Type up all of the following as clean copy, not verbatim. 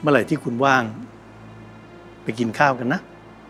เมื่อไหร่ที่คุณว่างไปกินข้าวกันนะ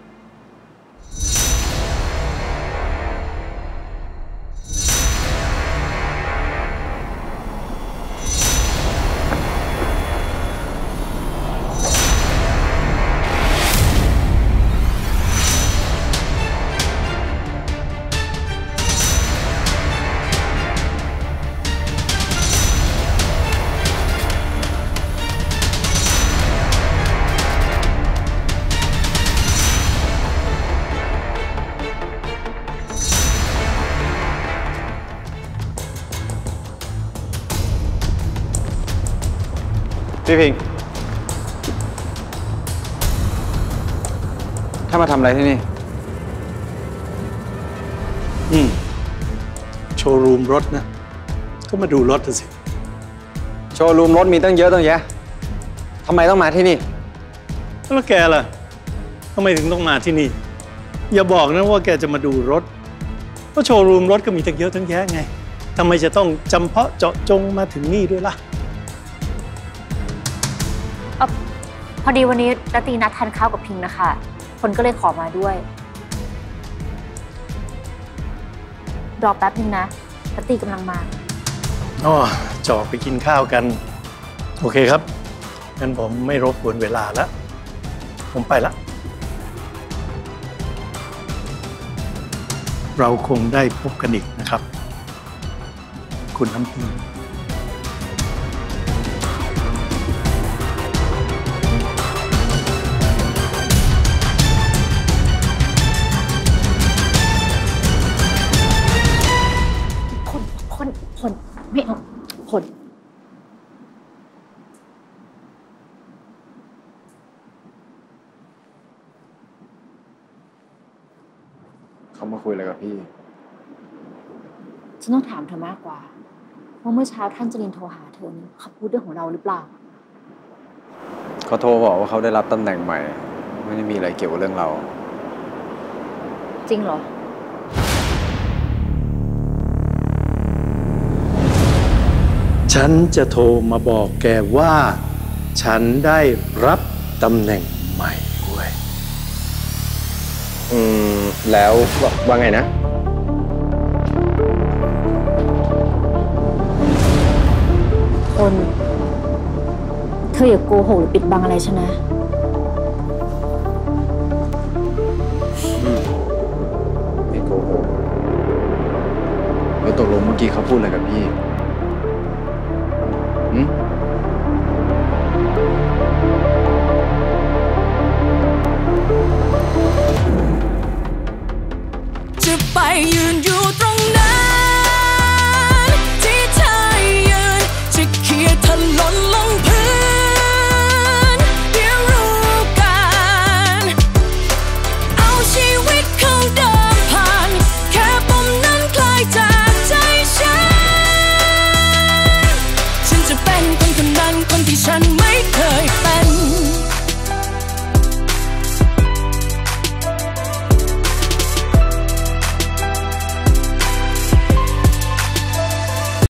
พี่พิงถ้ามาทำอะไรที่นี่โชว์รูมรถนะก็มาดูรถสิโชว์รูมรถมีตั้งเยอะตั้งแยะทำไมต้องมาที่นี่แล้วแกล่ะทำไมถึงต้องมาที่นี่อย่าบอกนะว่าแกจะมาดูรถเพราะโชว์รูมรถก็มีตั้งเยอะตั้งแยะไงทำไมจะต้องจำเพาะเจาะจงมาถึงนี่ด้วยล่ะพอดีวันนี้รัตตีนัดทานข้าวกับพิงนะคะคนก็เลยขอมาด้วยรอแป๊บนึงนะรัตตีกำลังมาอ๋อจะออกไปกินข้าวกันโอเคครับงั้นผมไม่รบกวนเวลาแล้วผมไปละเราคงได้พบกันอีกนะครับคุณน้ำพิงผลไม่เอาผลเขามาคุยอะไรกับพี่ฉันต้องถามเธอมากกว่าว่าเมื่อเช้าท่านจรินโทรหาเธอเขาพูดเรื่องของเราหรือเปล่าเขาโทรบอกว่าเขาได้รับตำแหน่งใหม่ไม่ได้มีอะไรเกี่ยวกับเรื่องเราจริงเหรอฉันจะโทรมาบอกแกว่าฉันได้รับตำแหน่งใหม่ด้วยแล้วว่าไงนะคนเธออย่าโกหกหรือปิดบังอะไรฉันนะไม่โกหกแล้วตกลงเมื่อกี้เขาพูดอะไรกับพี่จะไปยืนอยู่ตรงนั้นที่เธอยืนจะเขี่ยถลนลงพื้นเดี๋ยวรู้กันเอาชีวิต